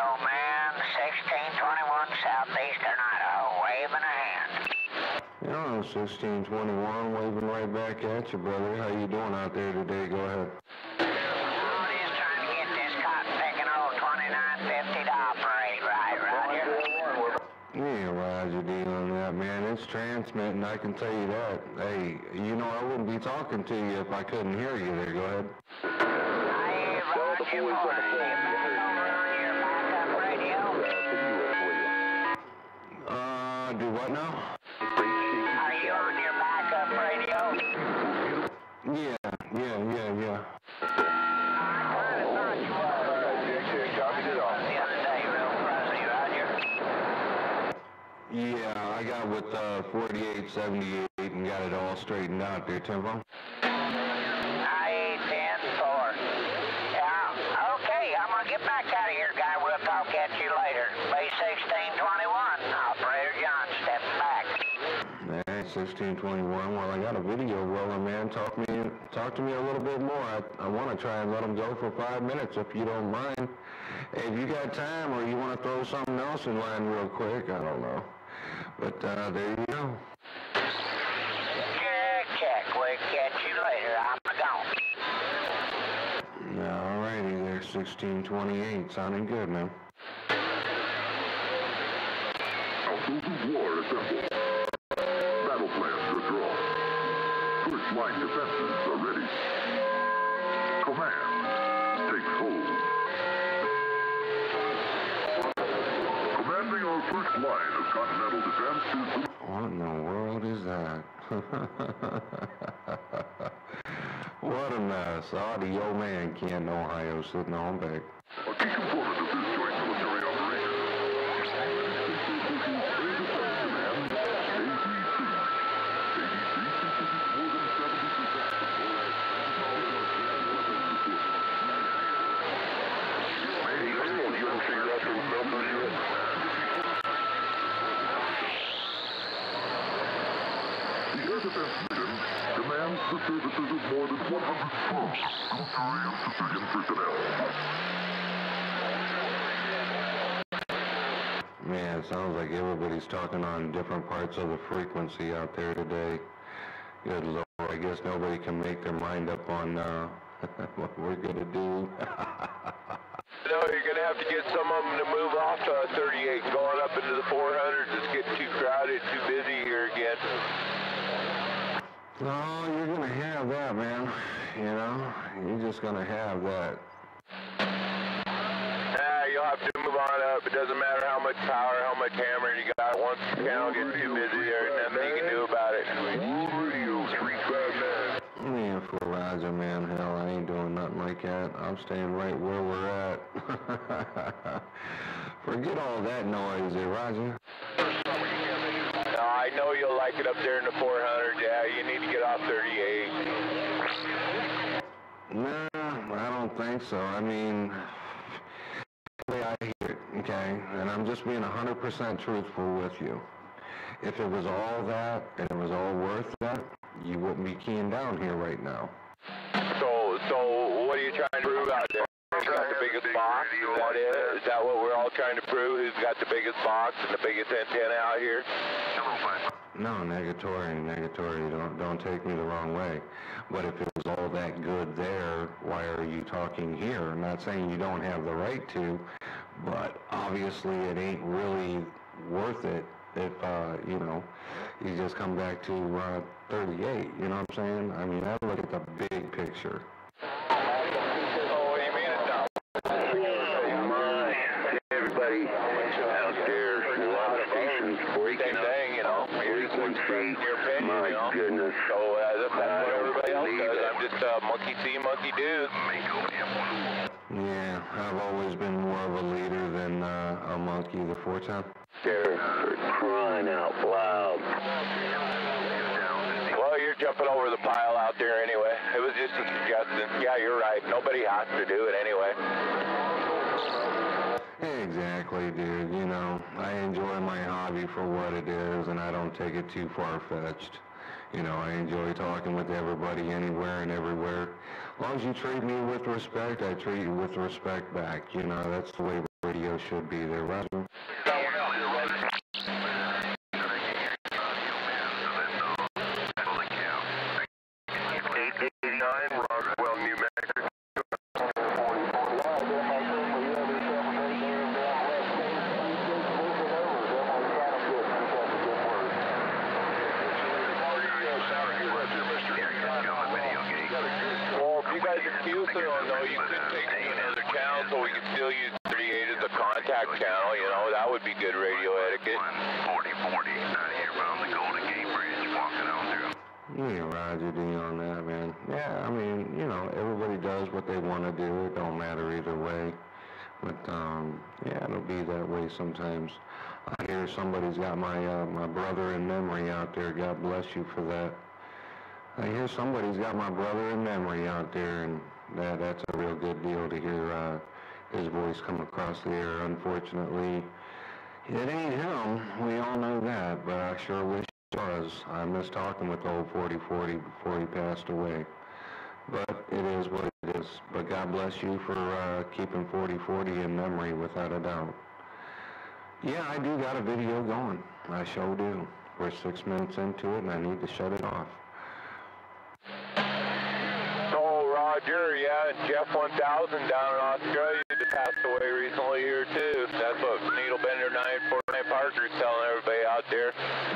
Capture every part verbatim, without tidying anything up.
man. sixteen twenty-one Southeastern Idaho, waving a hand. You know, sixteen twenty-one, waving right back at you, brother. How you doing out there today? Go ahead. Oh, just trying to get this cotton picking old twenty-nine fifty to operate right, Roger. Yeah, Roger, deal on that, man. It's transmitting, I can tell you that. Hey, you know, I wouldn't be talking to you if I couldn't hear you there. Go ahead. Hey, Roger, boy, you back over on your backup radio? Uh, do what now? Are you on your backup radio? Yeah, yeah, yeah, yeah. Yeah, I got with uh, forty-eight seventy-eight and got it all straightened out there, Timbo. I ten four. Yeah, okay, I'm going to get back out of here, guy. We'll talk at you later. B sixteen twenty-one, Operator John, stepping back. Hey, sixteen twenty-one, well, I got a video rolling, man. Talk me, talk to me a little bit more. I, I want to try and let them go for five minutes, if you don't mind. Hey, if you got time or you want to throw something else in line real quick, I don't know. But uh, there you go. Check, check. We'll catch you later. I'm gone. All righty there, sixteen twenty-eight. Sounding good, man. Households of war assemble. Battle plans are drawn. First line defenses are ready. Command takes hold. Commanding our first line of continental defense is the... What in the world is that? What a mess. Audio man can't Ohio sitting on back. A key component of this joint military operation. Air Defense Command, A D C. A D C contributes more than seventy percent of all The Air Defense Mission demands the services of more than one hundred troops, military and civilian personnel. Man, it sounds like everybody's talking on different parts of the frequency out there today. Good Lord, I guess nobody can make their mind up on uh, what we're going to do. No, you're going to have to get some of them to move off uh, thirty-eight, going up into the four hundreds. It's getting too crowded, too busy here again. No, you're going to have that, man. You know, you're just going to have that. Nah, you'll have to move on up. It doesn't matter how much power, how much hammer you got. Once the channel gets too busy, there's nothing you can do about it. Yeah, for Roger, man. Hell, I ain't doing nothing like that. I'm staying right where we're at. Forget all that noise there, Roger. No, I know you'll like it up there in the four hundred. Yeah, you need to get off thirty-eight. Nah, I don't think so. I mean, the way I hear it, okay, and I'm just being one hundred percent truthful with you. If it was all that and it was all worth that, you wouldn't be keying down here right now. So, so what are you trying to prove out there? Who's got the biggest box? Is that it? Is that what we're all trying to prove? Who's got the biggest box and the biggest antenna out here? No, negatory, negatory. Don't don't take me the wrong way. But if it was all that good there, why are you talking here? I'm not saying you don't have the right to, but obviously it ain't really worth it if uh, you know, you just come back to uh, thirty-eight. You know what I'm saying? I mean, I look at the big picture. Oh, what do you mean it's not? Everybody out there, a lot of stations breaking up. Thing, you know, you're just expressing your opinion, My you know. goodness. So uh, that's what I everybody else believe does. it. I'm just a uh, monkey see, monkey do. Yeah, I've always been more of a leader than uh, a monkey the fourth time. They're crying out loud. Well, you're jumping over the pile out there anyway. It was just a suggestion. Yeah, you're right. Nobody has to do it anyway. Exactly, dude. You know, I enjoy my hobby for what it is, and I don't take it too far-fetched. You know, I enjoy talking with everybody anywhere and everywhere. As long as you treat me with respect, I treat you with respect back. You know, that's the way radio should be there, Roger. eight eighty-nine, Roswell, New Mexico. Well, if you guys are Houston, though, you could take it to another channel so we could still use thirty-eight as a contact channel, you know, that would be good radio etiquette. forty forty, out here around the Golden Gate Bridge, walking on through. Yeah, Roger, D on that, man. Yeah, I mean, you know, everybody does what they want to do. It don't matter either way. But, um, yeah, it'll be that way sometimes. I hear somebody's got my, uh, my brother in memory out there. God bless you for that. I hear somebody's got my brother in memory out there, and that that's a real good deal to hear uh, his voice come across the air. Unfortunately, it ain't him. We all know that, but I sure wish it was. I miss talking with old forty forty before he passed away. But it is what it is. But God bless you for uh, keeping forty forty in memory, without a doubt. Yeah, I do got a video going. I sure do. We're six minutes into it, and I need to shut it off. Oh, Roger, yeah, and Jeff one thousand down in Australia just passed away recently here, too. That's what Needlebender nine forty-nine Parker's telling everybody out there.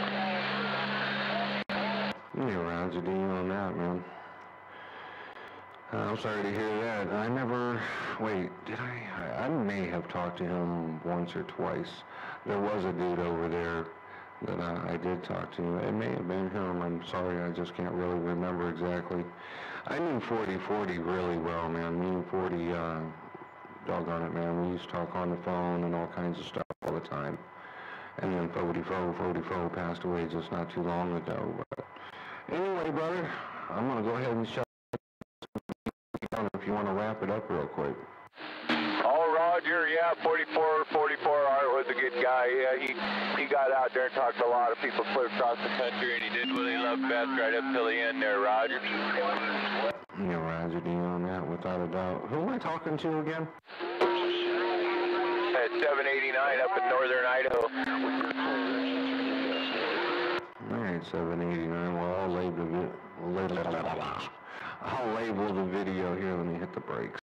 Yeah, Roger, D on that, man. Uh, I'm sorry to hear that. I never, wait, did I, I, I may have talked to him once or twice. There was a dude over there that I, I did talk to. It may have been him. I'm sorry, I just can't really remember exactly. I knew forty forty really well, man. Me and forty, uh, doggone it, man. We used to talk on the phone and all kinds of stuff all the time. And then forty-four, forty-four passed away just not too long ago. But anyway, brother, I'm going to go ahead and shut down if you want to wrap it up real quick. Oh, Roger, yeah, forty-four, forty-four Art was a good guy. Yeah, he he got out there and talked to a lot of people clear across the country, and he did what he loved best right up till the end there, Roger. Yeah, Roger, D on that, without a doubt. Who am I talking to again? At seven eighty-nine up in northern Idaho. All right, seven eighty-nine. Well, I'll label it. I'll label the video here. Let me hit the brakes.